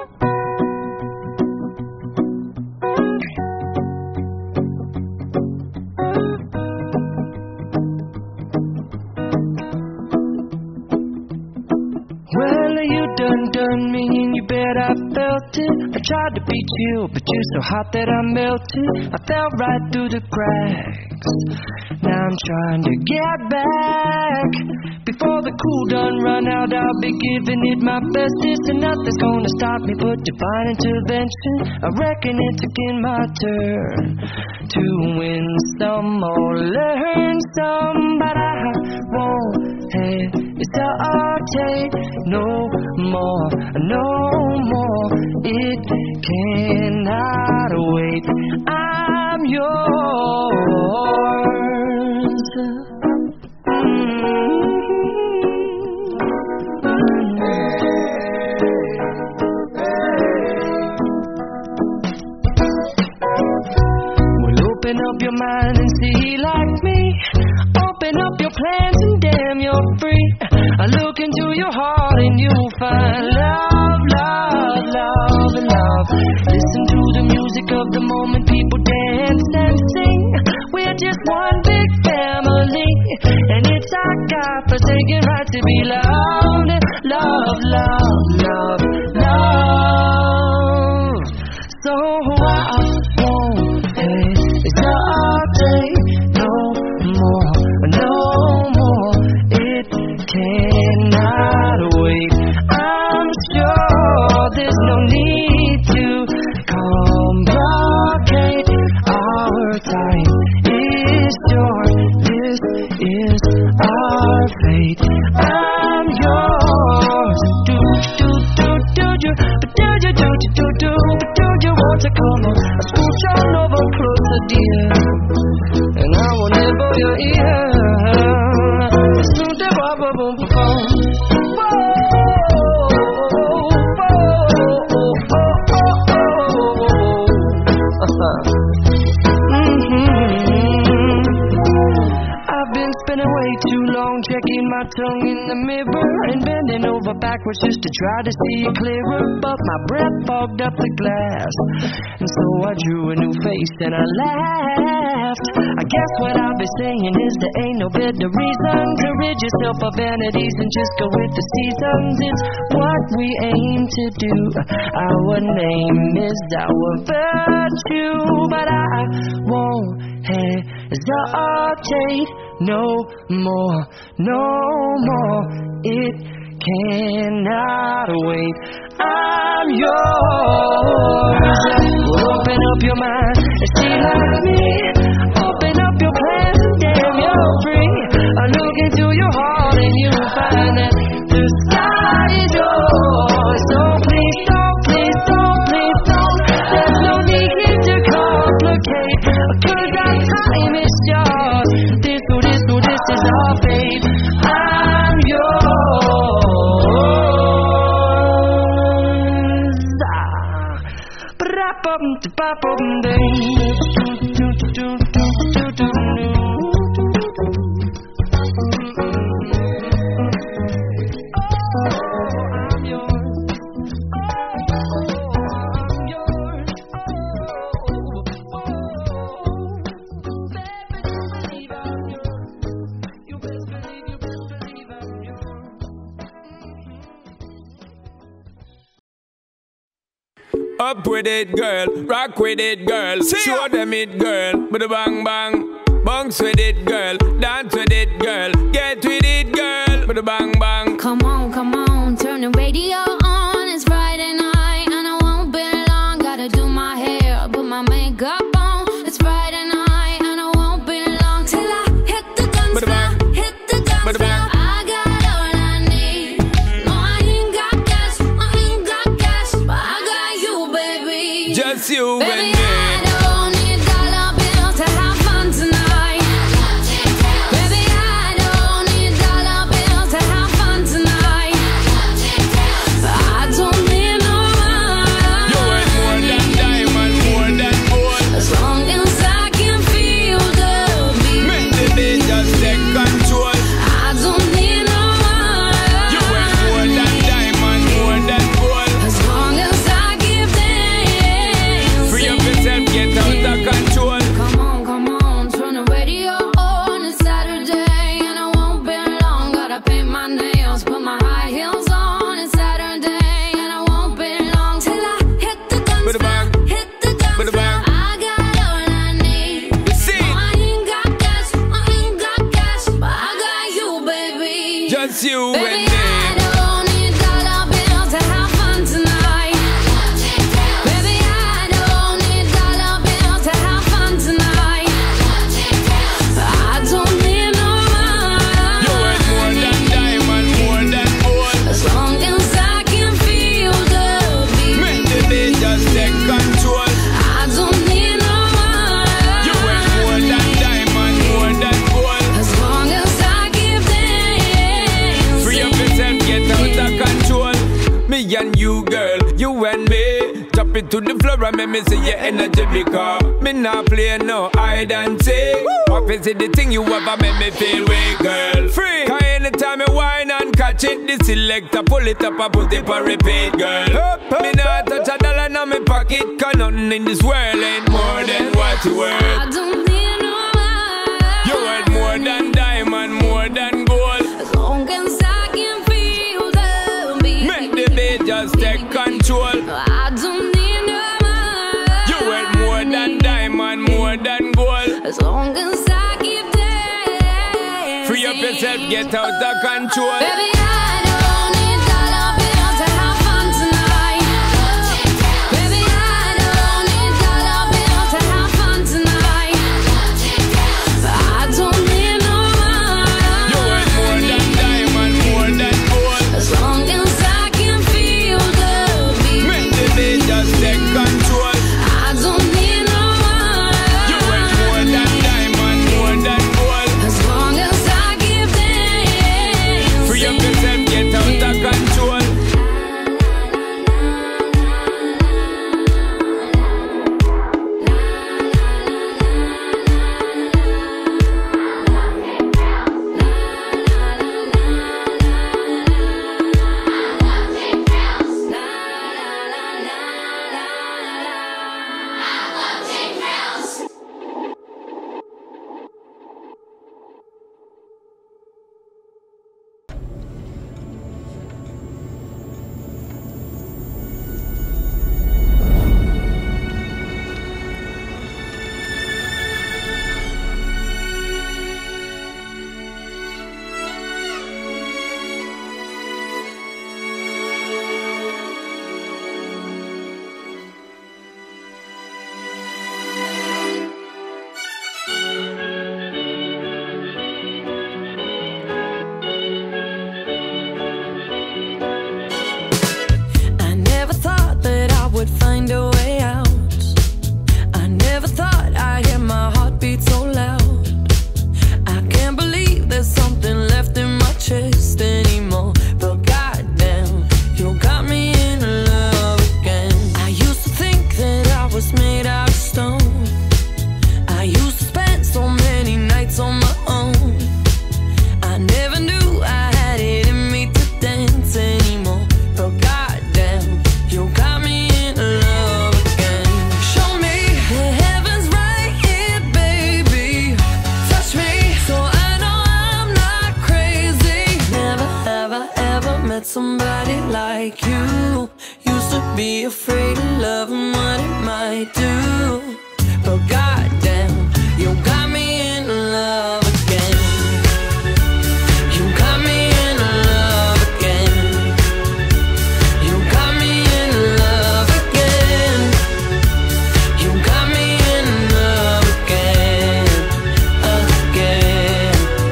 Done me and you bet I felt it. I tried to be chill, but you're so hot that I melted. I fell right through the cracks. Now I'm trying to get back. Before the cool done run out, I'll be giving it my bestest, and nothing's gonna stop me but divine intervention. I reckon it's again my turn to win some or learn some, but I won't hesitate no more, no more. It cannot wait. I'm yours. Well, open up your mind and see like me. Open up your plans and damn, you're free. I look into your heart and you'll find love, love, love, love. Listen to the music of the moment, people dance and sing. We're just one big family, and it's our godforsaken right to be loved. Love, love, love, love. So I won't hesitate no more, no more. It cannot wait. I'm sure there's no need to complicate. Our time is short. This is our fate. I'm yours. Do do do do do, but do you do do do do, but do you want to come on? Scooch on over closer, dear, and I will nibble your ear. Smooth the bubble boom boom. I've been spinning way too long, checking my tongue in the mirror and bending over backwards just to try to see it clearer, but my breath fogged up the glass, and so I drew a new face and I laughed. I guess what I'll be saying is there ain't no better reason to rid yourself of vanities and just go with the seasons. It's what we aim to do. Our name is our virtue, but I won't hesitate no more, no more. It cannot wait. I'm yours. Open up your mind and see like me. Open up your plans and damn, you're free. I look into your heart and you'll find that the sky is yours. So please don't, please don't, please don't. There's no need here to complicate, 'cause our time is yours. This is our fate. I'm yours. Up with it, girl. Rock with it, girl. Show them it, girl. With a bang bang. Bounce with it, girl. Dance with it, girl. Get with it, girl. With a bang bang. Come on, turn the radio on. It's Friday night and I won't be long. Gotta do my hair, put my makeup on. It's Friday night and I won't be long till I hit the dance floor. Hit the dance floor. I got all I need. No, I ain't got cash, but I got you, baby. Just you baby, and me. I don't need dollar bills to have fun tonight. Baby, I don't need dollar bills to have fun tonight. I don't need no money. You ain't more than diamond, more than gold. As long as I can feel the beat. Make the beat just take control. I don't need no money. You ain't more than diamond, more than gold. As long as I you and me. Drop it to the floor and make me see your energy, because me not play no hide and seek. Office is the thing you ever make me feel weak, girl. Free, cause anytime you whine and catch it, the selector pull it up and put it for repeat, girl. Me not touch a dollar in my pocket, cause nothing in this world ain't more than what you worth. I don't need no man. You worth more than diamond, more than gold. As long as I can feel the beat, make the beat just take control. I don't need no man. You worth more than diamond, more than gold. As long as I keep dancing. Free up yourself, get out of control. Baby, I don't need dollar bills to have fun tonight. Baby, I don't need dollar bills to have fun tonight. I don't need no man. You worth more than diamond, more than gold. As long as I can feel the beat, make the beat just take control. I don't need no man. You worth more than diamond, more than gold. As long as I keep dancing. Free up yourself, get out of control. I never thought that I would find a way out. I never thought I'd hear my heartbeat so loud. I can't believe there's something left in my chest anymore. But goddamn, you got me in love again. I used to think that I was made out of stone. I used to spend so many nights on my own. I never knew I had it in me to dance anymore. But goddamn, you got me in love again. Show me the heavens right here, baby. Touch me so I know I'm not crazy. Never have I ever met somebody like you. Used to be afraid of love and what it might do. But goddamn, you got me in love again. You got me in love again. You got me in love again. You got me in love again, again.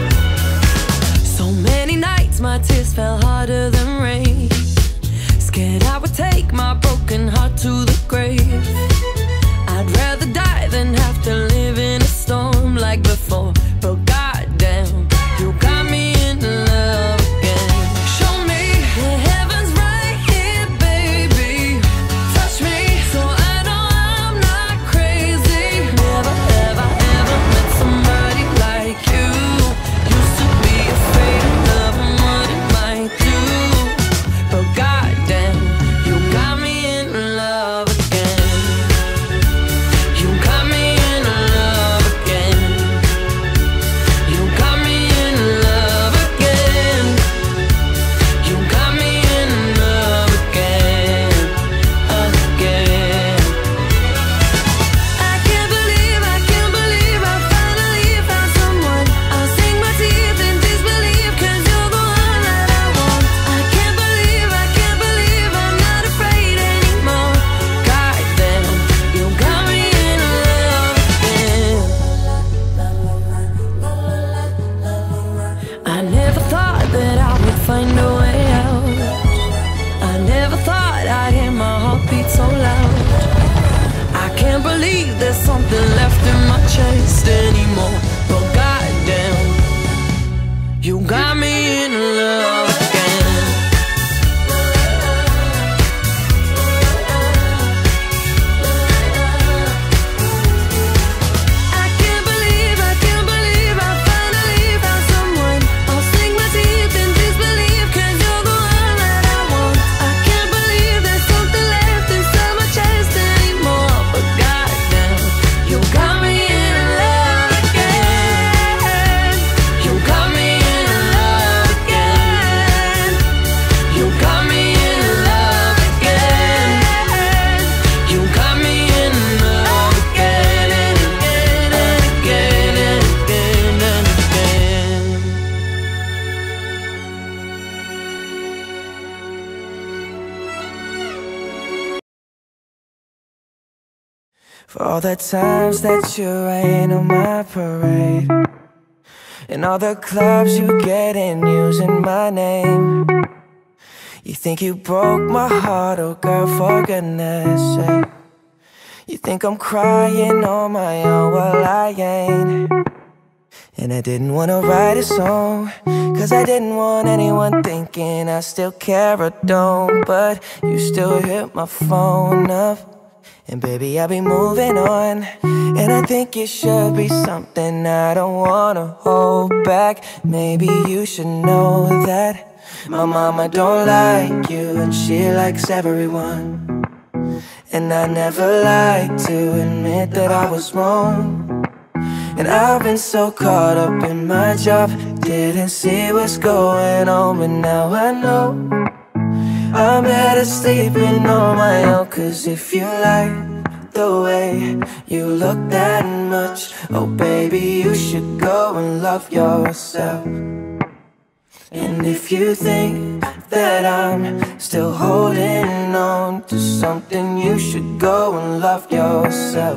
So many nights my tears fell harder than rain. Scared I would take my broken heart to the grave. I'd rather die than have to live in a storm like before. But goddamn, you got me in love again. Show me the heavens right here, baby. Touch me so I know I'm not crazy. Never have I ever met somebody like you. Used to be afraid of love and what it might do. But goddamn, you got me in love again. You got me in love again. You got me in love again. You got me in love again, again. I can't believe I finally found someone. I'll sink my teeth in disbelief, 'cause you're the one that I want. I can't believe I'm not afraid anymore. Goddamn, you got me in love again. I never thought that I would find a way out. I never thought I'd hear my heartbeat so loud. I can't believe there's something left in my chest anymore. But goddamn, you got me in love again. For all the times that you rain on my parade, and all the clubs you get in using my name. You think you broke my heart, oh girl, for goodness sake. You think I'm crying on my own, well I ain't. And I didn't wanna write a song, cause I didn't want anyone thinking I still care or don't. But you still hit my phone up, and baby I'll be moving on. And I think it should be something I don't wanna hold back. Maybe you should know that my mama don't like you, and she likes everyone. And I never like to admit that I was wrong. And I've been so caught up in my job, didn't see what's going on. But now I know I'm better sleeping on my own. Cause if you like the way you look that much, oh baby, you should go and love yourself. And if you think that I'm still holding on to something, you should go and love yourself.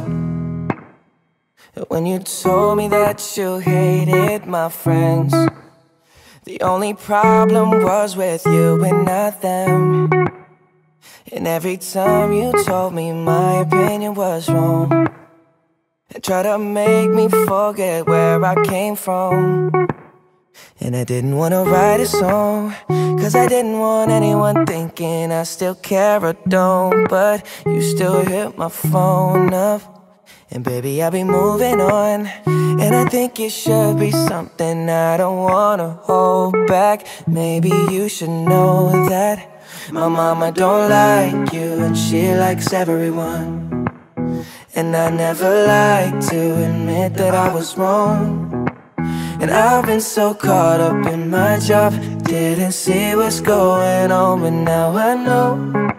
When you told me that you hated my friends, the only problem was with you and not them. And every time you told me my opinion was wrong, and tried to make me forget where I came from. And I didn't wanna write a song, cause I didn't want anyone thinking I still care or don't. But you still hit my phone up, and baby I'll be moving on. And I think it should be something I don't wanna hold back. Maybe you should know that my mama don't like you, and she likes everyone. And I never like to admit that I was wrong. And I've been so caught up in my job, didn't see what's going on. But now I know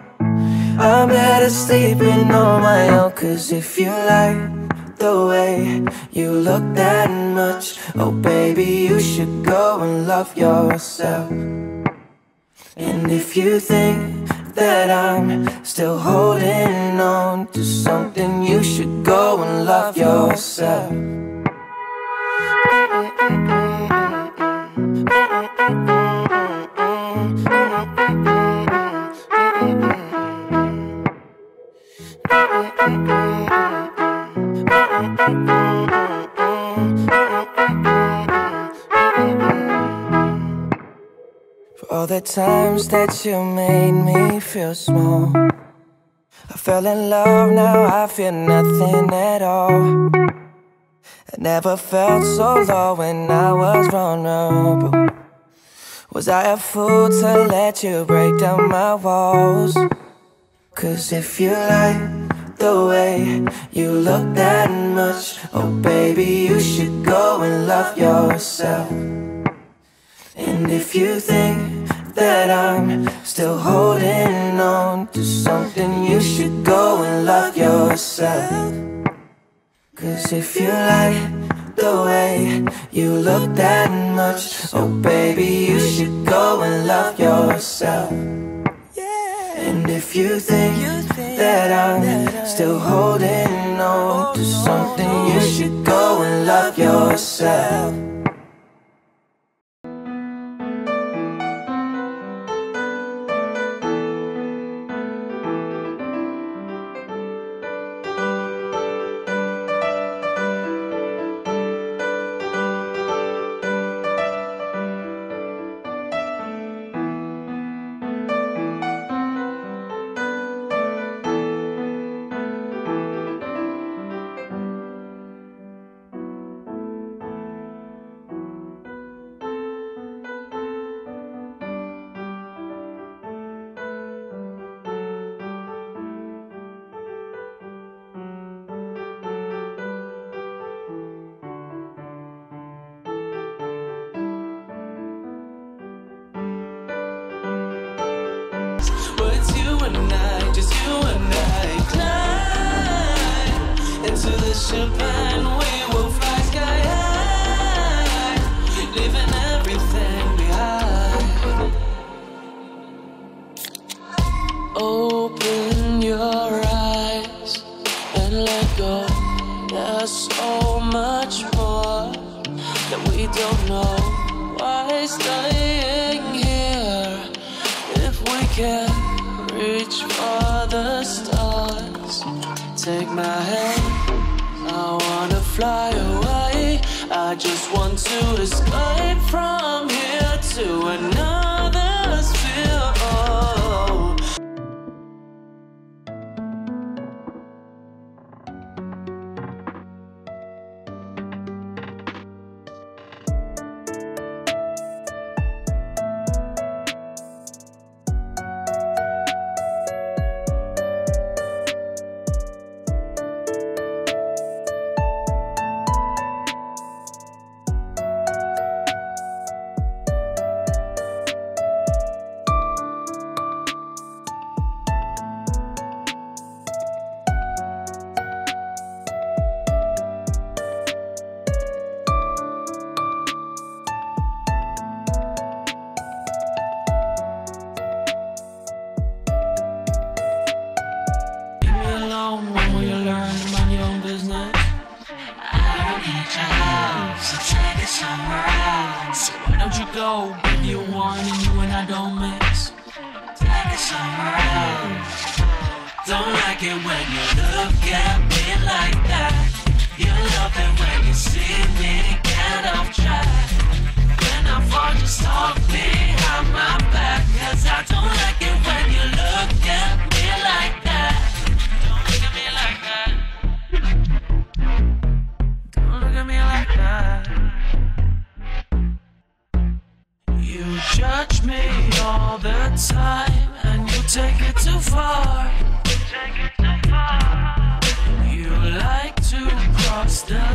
I'm better sleeping on my own. Cause if you like the way you look that much, oh baby, you should go and love yourself. And if you think that I'm still holding on to something, you should go and love yourself. For all the times that you made me feel small, I fell in love, now I feel nothing at all. I never felt so low when I was vulnerable. Was I a fool to let you break down my walls? Cause if you like the way you look that much, oh baby, you should go and love yourself. And if you think that I'm still holding on to something, you should go and love yourself. Cause if you like the way you look that much, oh baby, you should go and love yourself. And if you think that I'm still holding on to something, you should go and love yourself. Champagne, we will fly sky high, leaving everything behind. Open your eyes and let go there's so much more that we don't know. Why staying here if we can't reach for the stars? Take my hand, I wanna fly away. I just want to escape from here to another sphere. Oh. When will you learn to mind your own business? I don't need your help, so take it somewhere else. So why don't you go, give you one and you and I don't mix? Take it somewhere else. Don't like it when you look at me like that. You love it when you see me get off track. When I fall, just talk behind my back. Cause I don't like it when you look at me like that. Don't look at me like that. Don't look at me like that. You judge me all the time and you take it too far. You like to cross the